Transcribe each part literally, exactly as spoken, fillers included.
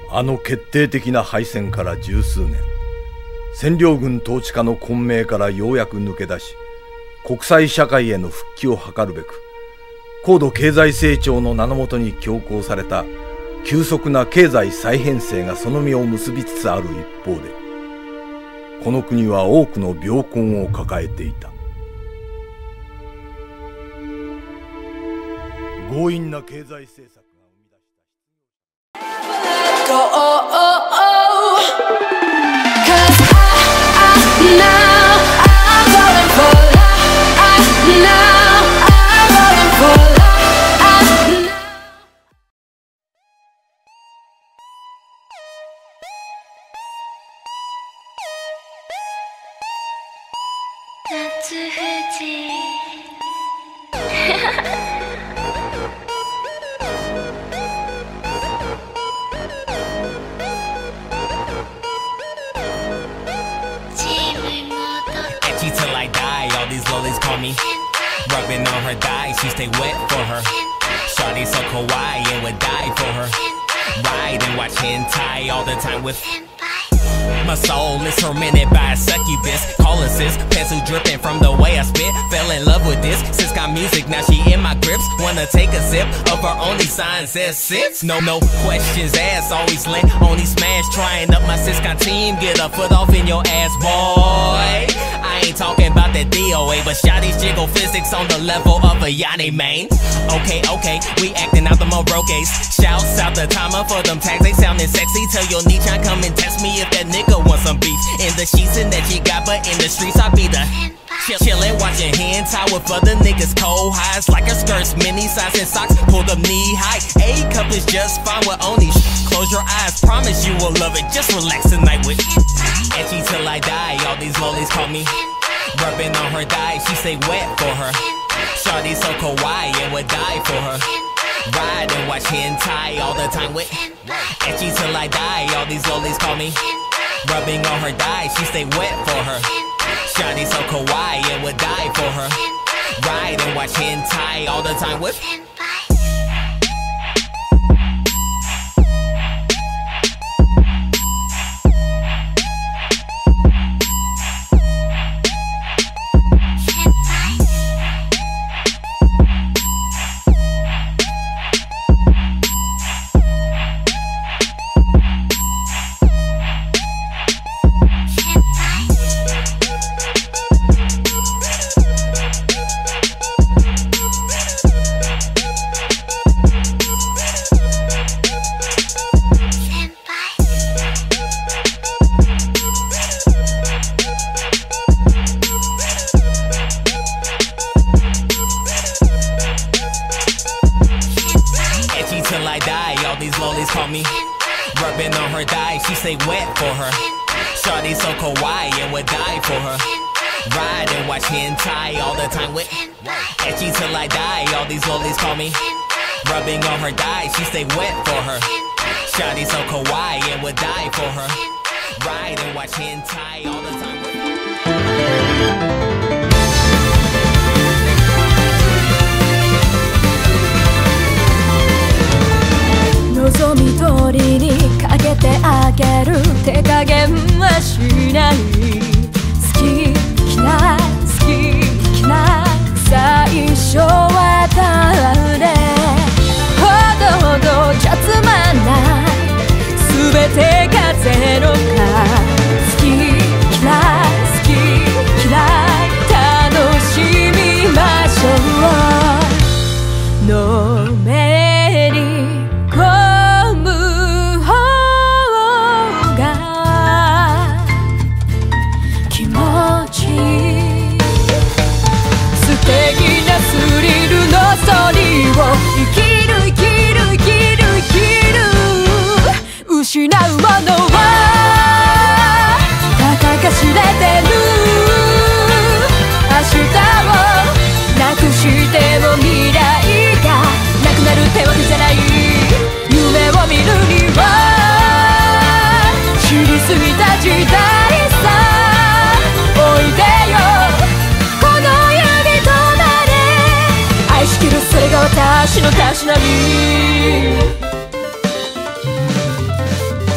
あの決定的な敗戦から十数年、占領軍統治下の混迷からようやく抜け出し、国際社会への復帰を図るべく、高度経済成長の名のもとに強行された急速な経済再編成がその実を結びつつある一方で、この国は多くの病根を抱えていた。強引な経済政策が生み出した夏富士 Etchy till I die, all these lollies call me. Rubbing on her thigh, she stay wet for her. Shawty so kawaii and would die for her. Ride and watch hentai all the time with my soul is tormented by a succubus. Call her sis, pencil dripping from the way I spit. Fell in love with this, sis got music, now she in my grips. Wanna take a sip of her only sign says sits. No, no questions asked, always lent, only smash. Trying up my sis got team, get a foot off in your ass, boy. I ain't talking about that D O A, but shotty's jiggle physics on the level of a Yanni main. Okay, okay, we acting out the Morokes. Shouts out the timer for them tags, they sounding sexy. Tell your niche I come and test me if that nigga want some beef. In the sheets and that you got, but in the streets I be the Chill, chillin', watching hentai with other niggas cold highs. Like her skirts, mini size and socks pulled up knee high. A cup is just fine with only close your eyes, promise you will love it. Just relax tonight with Etchy till I die, all these lollies call me. Rubbing on her thigh, she stay wet for her. Shawty so kawaii and would die for her. Ride and watch hentai all the time with Etchy till I die, all these lollies call me. Rubbing on her thigh, she stay wet for her. Shawty so kawaii and would die for her. Ride and watch hentai all the time with till I die, all these lollies call me. Rubbing on her thigh, she stay wet for her. Shawty so kawaii and would die for her. Ride and watch hentai all the time with Etchy till I die, all these lollies call me. Rubbing on her thigh, she stay wet for her. Shawty so kawaii and would die for her. Ride and watch hentai all the time with 望み通りにかけてあげる手加減はしない。好き嫌い好き嫌い最初は誰ほどほどじゃつまんない全てがゼロか。好き嫌い好き嫌い楽しみましょう。のめり込む方が気持ちいい。素敵なスリルのストーリーを生きる生きる生きる生きる。失うものはたかが知れてる。明日をなくしても未来がなくなるってわけじゃない。夢を見るには知りすぎた時代さ。おいでよこの指となれ愛しきるそれが私のたしなみ。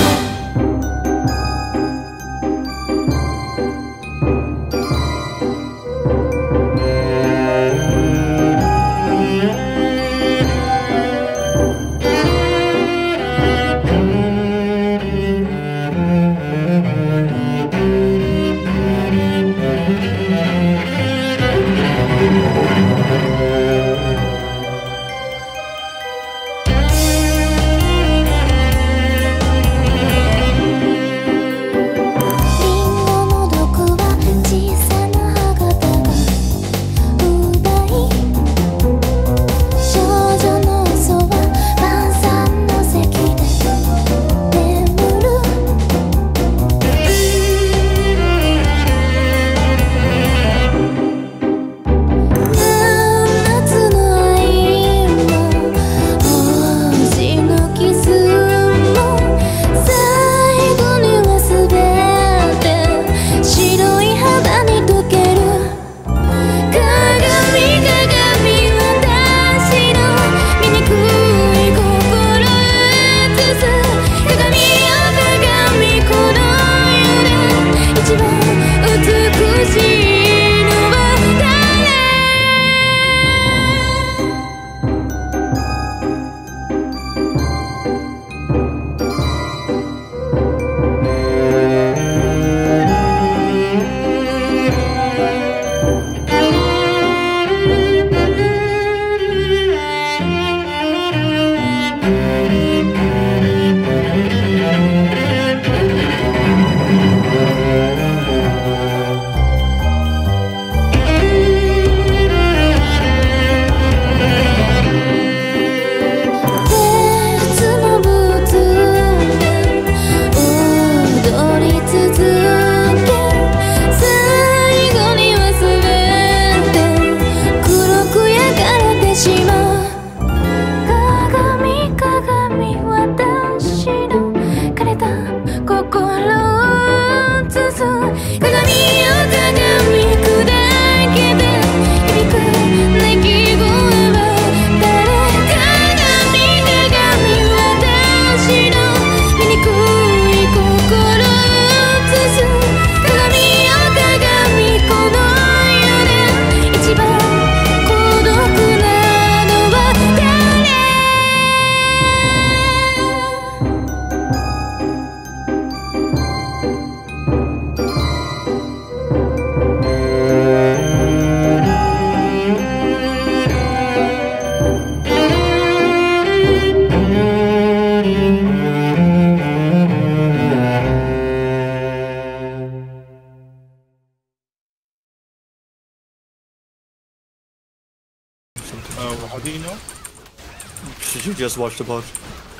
Uh, how do you know? You just watch the boss.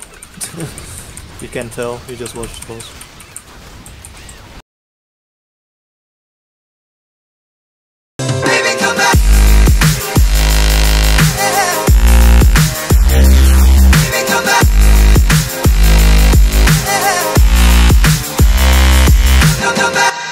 You can tell, you just watch the boss. Baby, come back. Baby, come back. Come, come back.